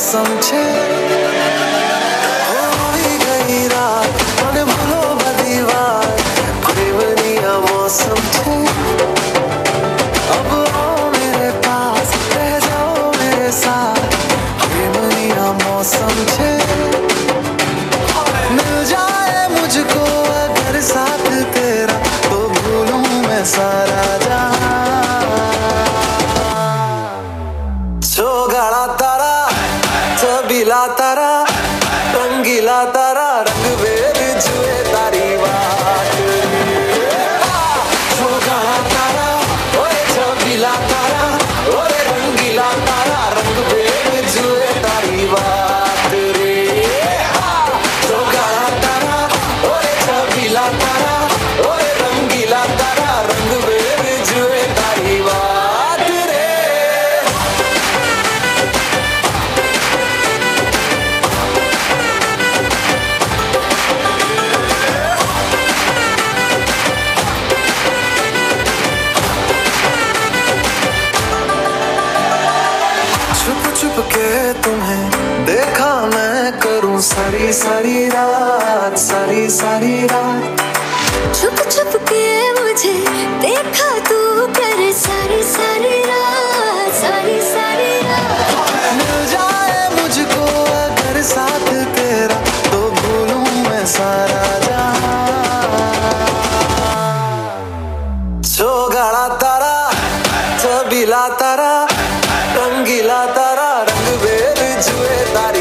समझे होई गई रात मन भलो बदीवार प्रेमनिया मौसम छे अब आओ मेरे पास रह जाओ मेरे साथ प्रेमनिया मौसम छे मिल जाए मुझको अगर साथ तेरा तो भूलूं मैं सारा गाड़ा तारा छबीला तारा रंगीला तारा रंग वेद जुए तारी बात गाड़ा तारा ओए छबीला तारा ओए रंगीला तारा रंग वेद जुए तारी बात रे गाड़ा तारा ओए छबीला तारा ओए रंगीला तारा रंग वेद जुए तारी बात छुप के तुम्हें देखा मैं करूं सारी सारी रात छुप छुप के मुझे देखा तू कर सारी सारी रात मिल जाए मुझको अगर साथ तेरा तो भूलूं मैं सारा जहां गाड़ा तारा छबीला तारा रंगीला तारा रंग वेद जुए तारी